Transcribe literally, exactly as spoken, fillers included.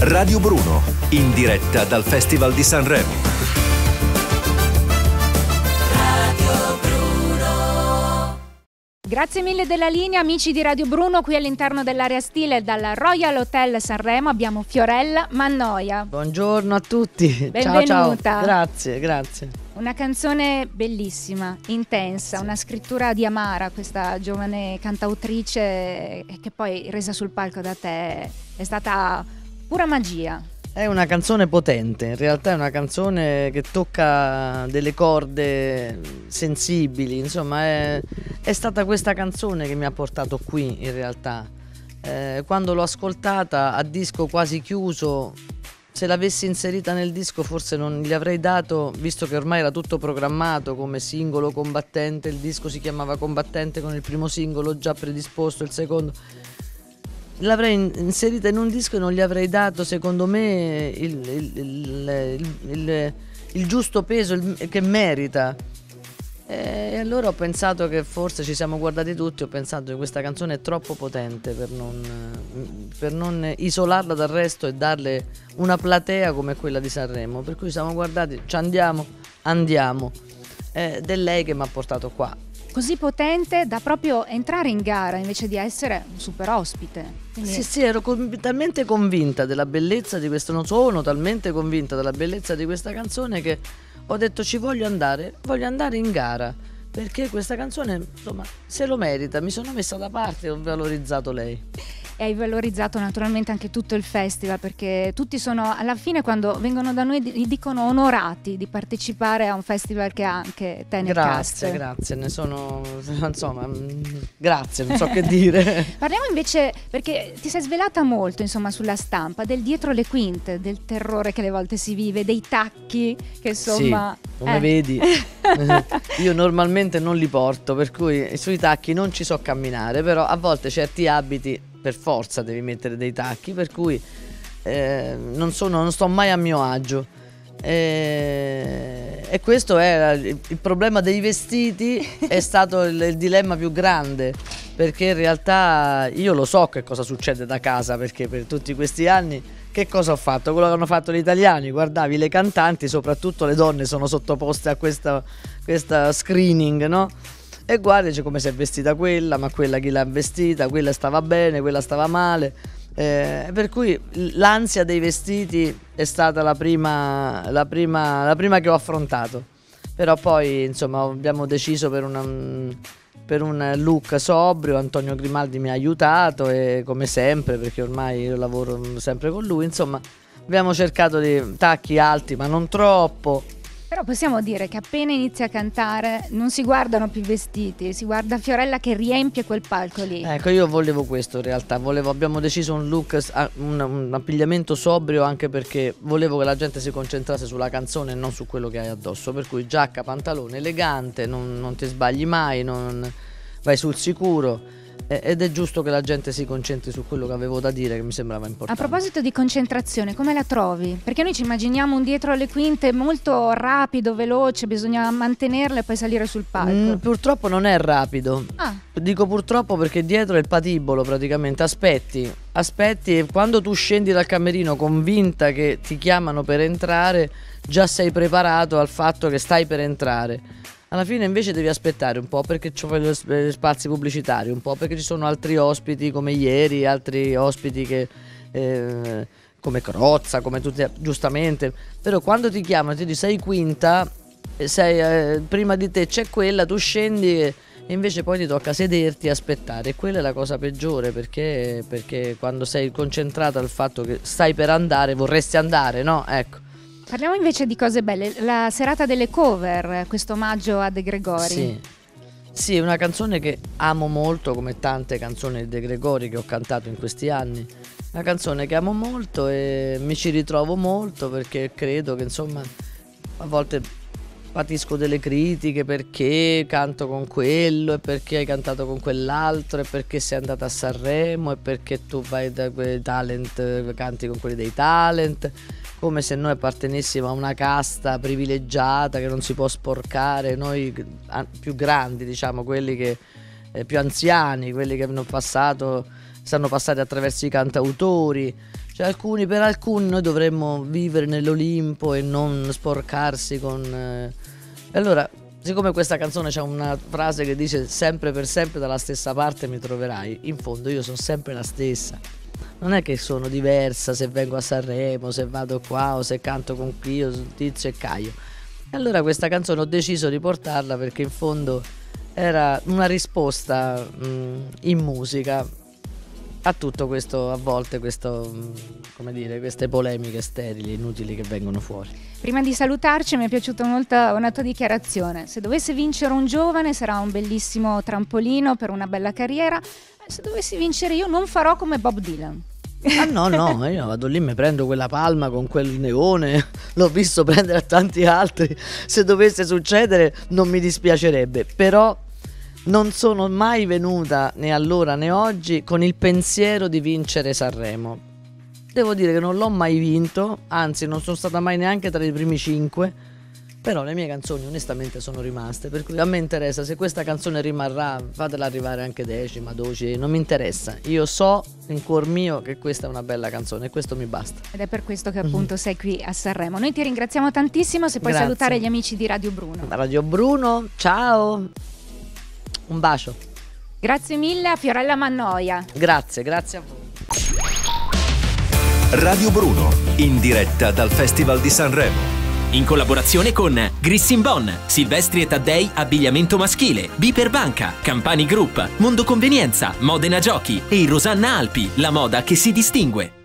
Radio Bruno, in diretta dal Festival di Sanremo. Grazie mille della linea, amici di Radio Bruno. Qui all'interno dell'area stile dal Royal Hotel Sanremo abbiamo Fiorella Mannoia. Buongiorno a tutti. Benvenuta. Ciao, ciao. Grazie, grazie. Una canzone bellissima, intensa, sì. Una scrittura di Amara, questa giovane cantautrice che poi resa sul palco da te è stata pura magia. È una canzone potente, in realtà è una canzone che tocca delle corde sensibili, insomma è, è stata questa canzone che mi ha portato qui in realtà. Eh, quando l'ho ascoltata a disco quasi chiuso, se l'avessi inserita nel disco forse non gli avrei dato, visto che ormai era tutto programmato come singolo Combattente, il disco si chiamava Combattente con il primo singolo già predisposto, il secondo... L'avrei inserita in un disco e non gli avrei dato, secondo me, il, il, il, il, il giusto peso il, che merita. E allora ho pensato che forse ci siamo guardati tutti, ho pensato che questa canzone è troppo potente per non, per non isolarla dal resto e darle una platea come quella di Sanremo. Per cui ci siamo guardati, ci andiamo, andiamo. Ed è lei che mi ha portato qua. Così potente da proprio entrare in gara invece di essere un super ospite. Quindi... Sì, sì, ero con- talmente convinta della bellezza di questo, non sono talmente convinta della bellezza di questa canzone che ho detto ci voglio andare, voglio andare in gara, perché questa canzone, insomma, se lo merita, mi sono messa da parte e ho valorizzato lei. E hai valorizzato naturalmente anche tutto il festival, perché tutti sono, alla fine quando vengono da noi gli dicono onorati di partecipare a un festival che ha anche te nel Grazie, cast. grazie, ne sono, insomma, grazie, non so che dire. Parliamo invece, perché ti sei svelata molto, insomma, sulla stampa, del dietro le quinte, del terrore che alle volte si vive, dei tacchi che insomma... Sì, come eh. vedi, io normalmente non li porto, per cui sui tacchi non ci so camminare, però a volte certi abiti per forza devi mettere dei tacchi, per cui eh, non, sono, non sto mai a mio agio. E, e questo è il, il problema dei vestiti, è stato il, il dilemma più grande, perché in realtà io lo so che cosa succede da casa, perché per tutti questi anni che cosa ho fatto? Quello che hanno fatto gli italiani, guardavi le cantanti, soprattutto le donne sono sottoposte a questa, questa screening, no? E guardi, c'è come si è vestita quella, ma quella chi l'ha vestita, quella stava bene, quella stava male, eh, per cui l'ansia dei vestiti è stata la prima, la prima, la prima che ho affrontato. Però poi insomma abbiamo deciso per, una, per un look sobrio, Antonio Grimaldi mi ha aiutato, e come sempre, perché ormai io lavoro sempre con lui, insomma abbiamo cercato di tacchi alti ma non troppo. Però possiamo dire che appena inizia a cantare non si guardano più i vestiti, si guarda Fiorella che riempie quel palco lì. Ecco, io volevo questo in realtà, volevo, abbiamo deciso un look, un, un abbigliamento sobrio, anche perché volevo che la gente si concentrasse sulla canzone e non su quello che hai addosso, per cui giacca, pantalone, elegante, non, non ti sbagli mai, non, vai sul sicuro. Ed è giusto che la gente si concentri su quello che avevo da dire, che mi sembrava importante. A proposito di concentrazione, come la trovi? Perché noi ci immaginiamo un dietro alle quinte molto rapido, veloce, bisogna mantenerla e poi salire sul palco. Mm, purtroppo non è rapido. Ah. Dico purtroppo perché dietro è il patibolo praticamente, aspetti, aspetti e quando tu scendi dal camerino convinta che ti chiamano per entrare, già sei preparato al fatto che stai per entrare. Alla fine invece devi aspettare un po' perché ci vogliono spazi pubblicitari, un po' perché ci sono altri ospiti come ieri, altri ospiti che eh, come Crozza, come tutti, giustamente. Però quando ti chiamano ti dicono sei quinta, sei, eh, prima di te c'è quella, tu scendi e invece poi ti tocca sederti e aspettare. E quella è la cosa peggiore, perché, perché quando sei concentrata al fatto che stai per andare, vorresti andare, no? Ecco. Parliamo invece di cose belle, la serata delle cover, questo omaggio a De Gregori. Sì, sì, è una canzone che amo molto, come tante canzoni di De Gregori che ho cantato in questi anni. Una canzone che amo molto e mi ci ritrovo molto, perché credo che insomma a volte patisco delle critiche perché canto con quello e perché hai cantato con quell'altro e perché sei andata a Sanremo e perché tu vai da quei talent, canti con quelli dei talent, come se noi appartenessimo a una casta privilegiata che non si può sporcare, noi più grandi, diciamo, quelli che eh, più anziani, quelli che hanno passato stanno passati attraverso i cantautori, cioè alcuni, per alcuni noi dovremmo vivere nell'Olimpo e non sporcarsi con... Eh. E allora, siccome questa canzone c'ha una frase che dice sempre per sempre dalla stessa parte mi troverai, in fondo io sono sempre la stessa. Non è che sono diversa se vengo a Sanremo, se vado qua o se canto con Clio, Tizio e Caio. E allora questa canzone ho deciso di portarla perché in fondo era una risposta mh, in musica a tutto questo, a volte questo, mh, come dire, queste polemiche sterili, inutili che vengono fuori. Prima di salutarci mi è piaciuta molto una tua dichiarazione: se dovesse vincere un giovane sarà un bellissimo trampolino per una bella carriera, se dovessi vincere io non farò come Bob Dylan. Ah no no, io vado lì, mi prendo quella palma con quel neone, l'ho visto prendere a tanti altri, se dovesse succedere non mi dispiacerebbe, però non sono mai venuta né allora né oggi con il pensiero di vincere Sanremo. Devo dire che non l'ho mai vinto, anzi non sono stata mai neanche tra i primi cinque, però le mie canzoni onestamente sono rimaste, per cui a me interessa, se questa canzone rimarrà fatela arrivare anche decima, dodici, non mi interessa, io so in cuor mio che questa è una bella canzone e questo mi basta. Ed è per questo che appunto sei qui a Sanremo. Noi ti ringraziamo tantissimo, se puoi Grazie. salutare gli amici di Radio Bruno. Radio Bruno, ciao, un bacio. Grazie mille a Fiorella Mannoia. Grazie, grazie a voi. Radio Bruno, in diretta dal Festival di Sanremo. In collaborazione con Grissin Bon, Silvestri e Taddei Abbigliamento Maschile, Biper Banca, Campani Group, Mondo Convenienza, Modena Giochi e Rosanna Alpi, la moda che si distingue.